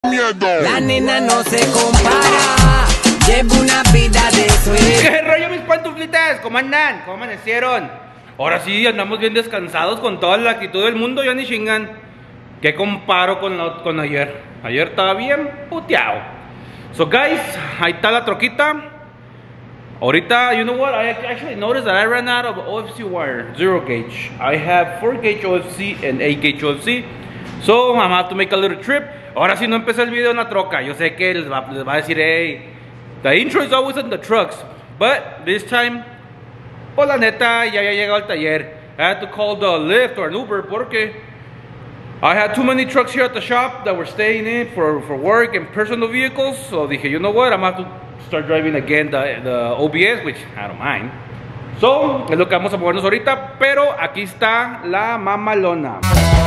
La nena no se compara, lleva una vida de sueño. ¿Qué rollo, mis pantuflitas? ¿Cómo andan? ¿Cómo amanecieron? Ahora sí, andamos bien descansados con toda la actitud del mundo, ya ni chingan. ¿Qué comparo con ayer? Ayer estaba bien puteado. So guys, ahí está la troquita. Ahorita, you know what? I actually noticed that I ran out of OFC wire, 0 gauge. I have 4 gauge OFC and 8 gauge OFC. So I'm gonna have to make a little trip. Ahora sí no empecé el video en la troca. Yo sé que les va a decir, hey, the intro is always in the trucks. But this time, pues la neta, ya había llegado al taller. I had to call the Lyft or an Uber porque I had too many trucks here at the shop that were staying in for work and personal vehicles. So dije, you know what, I'm gonna have to start driving again the OBS, which I don't mind. So, es lo que vamos a movernos ahorita. Pero aquí está la mamalona.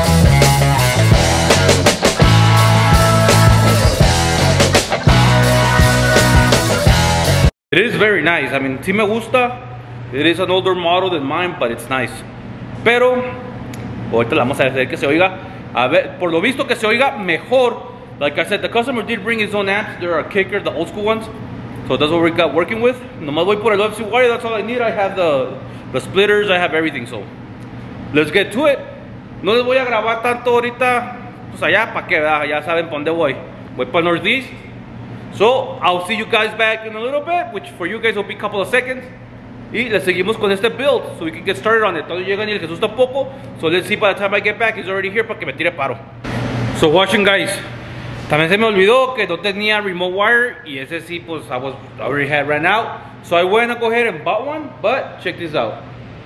It is very nice. I mean, sí me gusta. It is an older model than mine, but it's nice. Pero ahorita la vamos a hacer que se oiga. A ver, por lo visto que se oiga mejor. Like I said, the customer did bring his own amps. They're a kicker, the old school ones. So that's what we got working with. Nomás voy por el OFC wire. That's all I need. I have the splitters. I have everything. So let's get to it. No les voy a grabar tanto ahorita. Pues allá, para que ya saben para dónde voy. Voy para el Northeast. So, I'll see you guys back in a little bit, which for you guys will be a couple of seconds. Y le seguimos con este build, so we can get started on it. Todavía llegan y el Jesús tampoco. So, let's see by the time I get back, he's already here para que me tire paro. So, watching guys. También se me olvidó que no tenía remote wire. Y ese sí, pues, I already had ran out. So, I went to go ahead and bought one. But, check this out.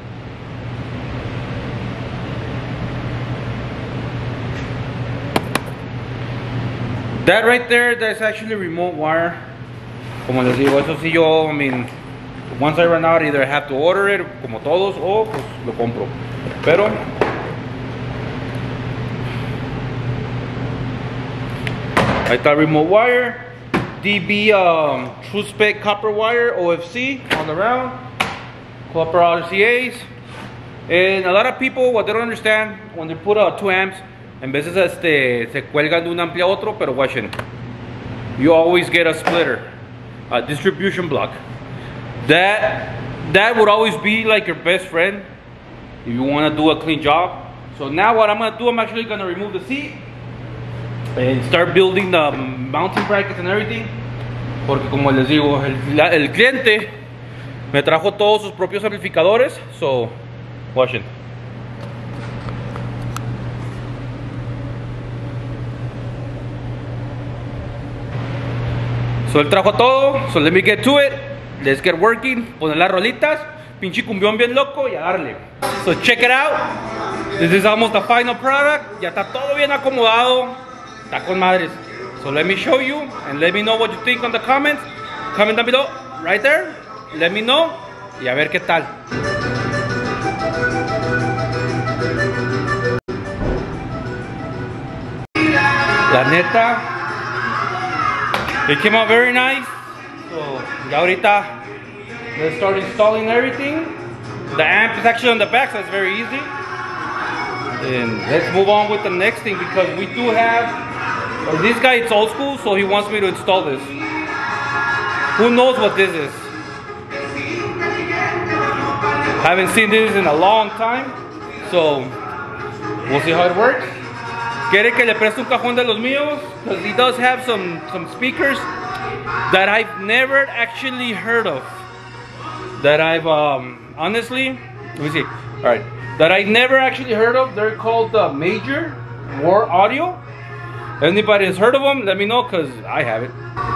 That right there, that's actually remote wire. Como les digo, eso sí yo, I mean, once I run out, either I have to order it, como todos, o pues lo compro. Pero ahí está remote wire, DB true spec copper wire, OFC on the round, copper RCAs. And a lot of people, what they don't understand, when they put 2 amps, en veces se cuelgan de un ampli a otro, pero watchen. You always get a splitter, a distribution block. That would always be like your best friend if you want to do a clean job. So now what I'm going to do, I'm actually going to remove the seat and start building the mounting brackets and everything. Porque como les digo, el cliente me trajo todos sus propios amplificadores. So, watchen. So él trajo todo, so let me get to it. Let's get working, poner las rolitas, pinche cumbión bien loco y a darle. So check it out. This is almost the final product. Ya está todo bien acomodado. Está con madres. So let me show you and let me know what you think on the comments. Comment down below, right there. Let me know y a ver qué tal. La neta, it came out very nice. So, ya ahorita, let's start installing everything. The amp is actually on the back, so it's very easy. And let's move on with the next thing because we do have, well, this guy, it's old school, so he wants me to install this. Who knows what this is? Haven't seen this in a long time, so we'll see how it works. Quiere que le preste un cajón de los míos because he does have some speakers that I've never actually heard of. That I've honestly, let me see. All right, that I never actually heard of. They're called the Major War Audio. Anybody has heard of them? Let me know because I haven't.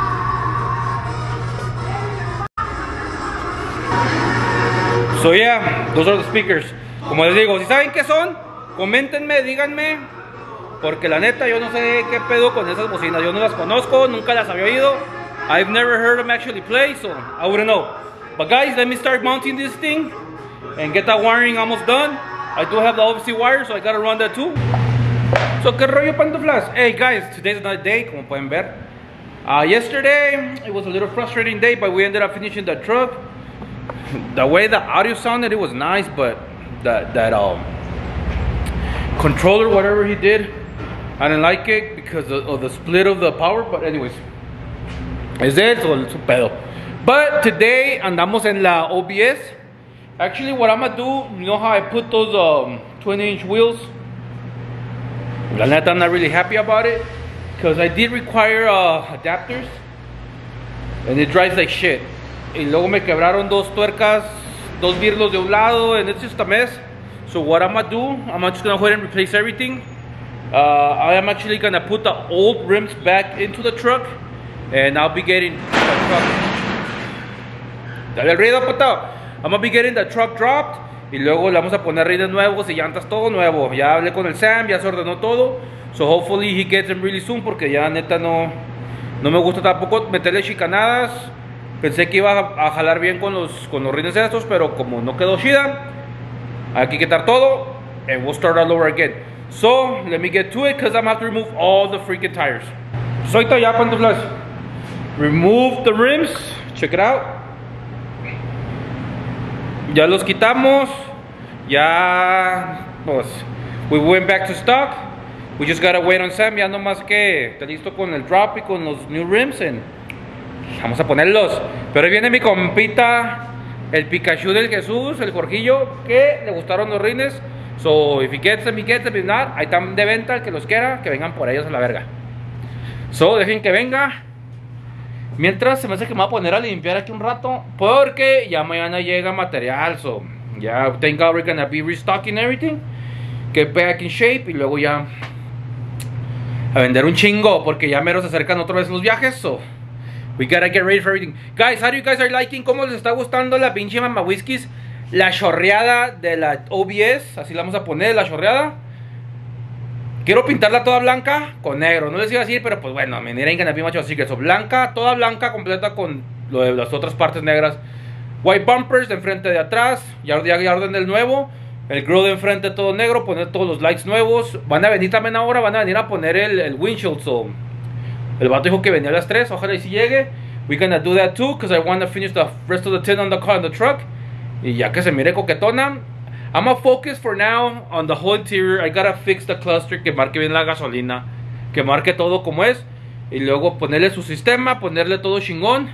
So yeah, those are the speakers. Como les digo, si saben qué son, coméntenme, díganme. Porque la neta yo no sé qué pedo con esas bocinas. Yo no las conozco, nunca las había oído. I've never heard them actually play, so I wouldn't know. But guys, let me start mounting this thing and get that wiring almost done. I do have the OFC wire, so I gotta run that too. So, ¿qué rollo, pantuflas? Hey guys, today's another day, como pueden ver. Yesterday, it was a little frustrating day, but we ended up finishing the truck. The way the audio sounded, it was nice, but that controller, whatever he did, I didn't like it because of the split of the power, but anyways. Es eso, su pedo. But today andamos en la OBS. Actually, what I'm gonna do, you know how I put those 20-inch wheels? La neta, I'm not really happy about it because I did require adapters and it drives like shit. Y luego me quebraron dos tuercas, dos birlos de un lado, and it's just a mess. So what I'm gonna do, I'm just gonna go ahead and replace everything. I am actually gonna put the old rims back into the truck, and I'll be getting the truck. Dale ruido, puto. I'm gonna be getting the truck dropped. Y luego le vamos a poner rines nuevos y llantas, todo nuevo. Ya hablé con el Sam, ya se ordenó todo. So hopefully he gets them really soon, porque ya neta no me gusta tampoco meterle chicanadas. Pensé que iba a jalar bien con los rines estos, pero como no quedó chida, hay que quitar todo. And we'll start all over again. So let me get to it, because I'm gonna have to remove all the freaking tires. So ahorita ya, pantuflas. Remove the rims. Check it out. Ya los quitamos. Ya, pues, we went back to stock. We just gotta wait on Sam. Ya nomás que está listo con el drop y con los new rims. And vamos a ponerlos. Pero ahí viene mi compita, el Pikachu del Jesús, el Jorgillo, que le gustaron los rines. So, if he gets them, if not, ahí están de venta. El que los quiera, que vengan por ellos a la verga. So, dejen que venga. Mientras se me hace que me voy a poner a limpiar aquí un rato, porque ya mañana llega material. So, ya thank God we're gonna be restocking everything, get back in shape, y luego ya a vender un chingo, porque ya mero se acercan otra vez los viajes. So we gotta get ready for everything. Guys, how do you guys are liking? ¿Cómo les está gustando la pinche Mama Whiskies? La chorreada de la OBS, así la vamos a poner, la chorreada. Quiero pintarla toda blanca con negro. No les iba a decir, pero pues bueno, me dirán que no macho, así que eso, blanca, toda blanca, completa con lo de las otras partes negras. White bumpers de enfrente, de atrás. Ya orden del nuevo. El grill de enfrente todo negro, poner todos los lights nuevos. Van a venir también ahora, van a venir a poner el windshield. So, el vato dijo que venía a las 3, ojalá y si llegue. We're gonna do that too, because I want to finish the rest of the tin on the car, on the truck. Y ya que se mire coquetona. I'm gonna focus for now on the whole interior. I gotta fix the cluster, que marque bien la gasolina, que marque todo como es. Y luego ponerle su sistema, ponerle todo chingón.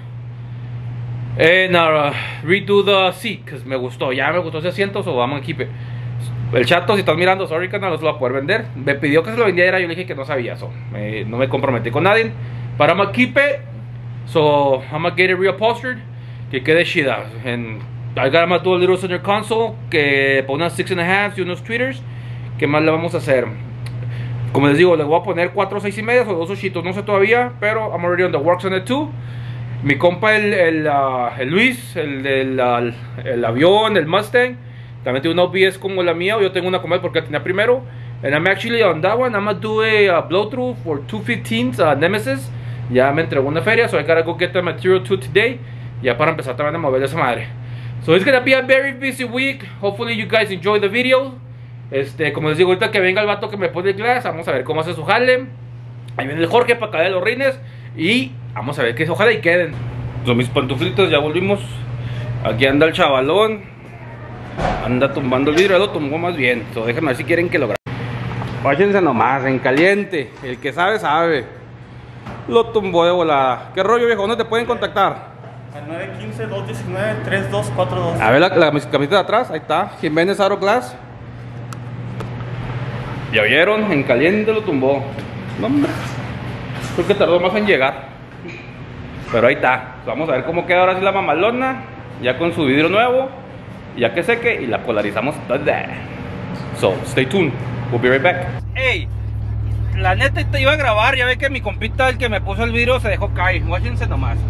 And redo the seat, because me gustó, ya me gustó ese asiento, so vamos a keep it. El chato, si estás mirando, sorry, que no los voy a poder vender. Me pidió que se lo vendiera, yo le dije que no sabía, so no me comprometí con nadie. But I'm gonna keep it, so I'm gonna get it reupholstered, que quede chida. And I got my do a little center console, que para unas 6.5 y unos tweeters. ¿Qué más le vamos a hacer? Como les digo, le voy a poner 4 6.5 o 2 8, no sé todavía, pero I'm already on the works on it too. Mi compa el Luis, el avión, el Mustang, también tiene una OBS como la mía. Yo tengo una como él porque la tenía primero. And I'm actually on that one. I'm gonna do a blow through for 215 Nemesis. Ya me entregó una feria, so I gotta go get the material too today. Ya para empezar también a mover esa madre. So it's gonna be a very busy week. Hopefully you guys enjoy the video. Como les digo, ahorita que venga el vato que me pone el glass, vamos a ver cómo hace su jale. Ahí viene el Jorge para caer los rines. Y vamos a ver que ojalá y queden. Son mis pantuflitos, ya volvimos. Aquí anda el chavalón. Anda tumbando el vidrio, lo tumbó más bien. So déjenme ver si quieren que lo grabe. Váyanse nomás, en caliente. El que sabe, sabe. Lo tumbó de volada. ¿Qué rollo, viejo? ¿Dónde te pueden contactar? Al 915-219-3242. A ver la camiseta de atrás, ahí está. Jiménez Aro Glass. Ya vieron, en caliente lo tumbó. No, hombre. Creo que tardó más en llegar. Pero ahí está. Vamos a ver cómo queda ahora sí la mamalona. Ya con su vidrio nuevo. Ya que seque y la polarizamos toda. So, stay tuned. We'll be right back. Hey, la neta te iba a grabar. Ya ve que mi compita, el que me puso el vidrio, se dejó caer. Guáchense nomás.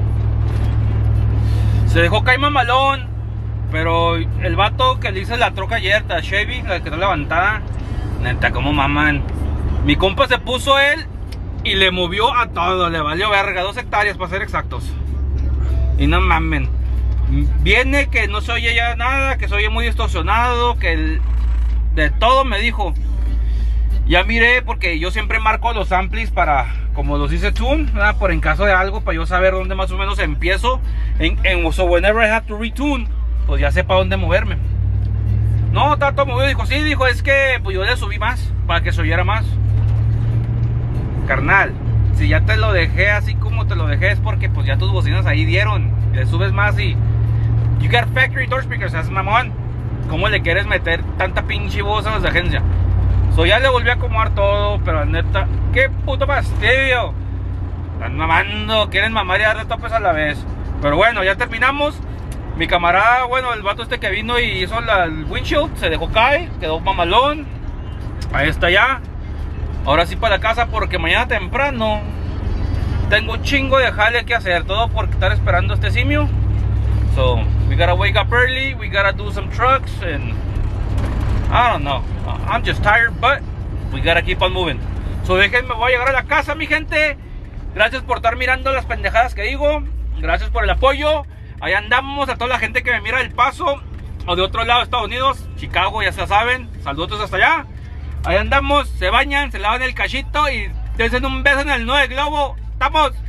Se dejó caer mamalón. Pero el vato que le hice la troca ayer, la Chevy, la que está levantada, neta, como maman. Mi compa se puso él y le movió a todo, le valió verga, 2 hectáreas para ser exactos. Y no mamen. Viene que no se oye ya nada, que se oye muy distorsionado, que de todo me dijo. Ya miré, porque yo siempre marco los amplis para, como los dice Tune, por en caso de algo, para yo saber dónde más o menos empiezo. So whenever I have to retune, pues ya sé para dónde moverme. No, Tato movió, dijo, sí, dijo, es que pues yo le subí más, para que se oyera más. carnal, si ya te lo dejé así como te lo dejé es porque pues ya tus bocinas ahí dieron. Le subes más y... You got factory door speakers, es mamón. ¿Cómo le quieres meter tanta pinche voz a las de agencia? So ya le volví a acomodar todo, pero neta, qué puto fastidio. Están mamando, quieren mamar y darle topes a la vez. Pero bueno, ya terminamos. Mi camarada, bueno, el vato este que vino y hizo el windshield, se dejó caer, quedó mamalón. Ahí está ya. Ahora sí para la casa porque mañana temprano tengo un chingo de jale que hacer. Todo por estar esperando a este simio. So, we gotta wake up early, we gotta do some trucks, and I don't know. I'm just tired, but we gotta keep on moving. So, déjenme, voy a llegar a la casa, mi gente. Gracias por estar mirando las pendejadas que digo. Gracias por el apoyo. Ahí andamos, a toda la gente que me mira del Paso o de otro lado de Estados Unidos, Chicago, ya se saben. Saludos hasta allá. Ahí andamos, se bañan, se lavan el cachito y te hacen un beso en el 9 globo. ¡Estamos!